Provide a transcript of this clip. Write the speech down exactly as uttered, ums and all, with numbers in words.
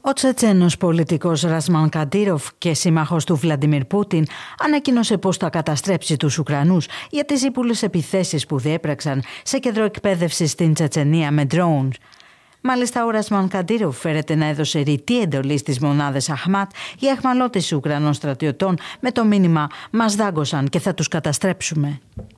Ο Τσετσένος πολιτικός Ρασμάν Καντήροφ και σύμμαχος του Βλαντιμίρ Πούτιν ανακοίνωσε πως θα καταστρέψει τους Ουκρανούς για τις ύπουλες επιθέσεις που διέπραξαν σε κέντρο εκπαίδευσης στην Τσετσενία με drones. Μάλιστα, ο Ρασμάν Καντήροφ φέρεται να έδωσε ρητή εντολή στις μονάδες Αχμάτ για αιχμαλώτιση Ουκρανών στρατιωτών με το μήνυμα «Μας δάγκωσαν και θα τους καταστρέψουμε».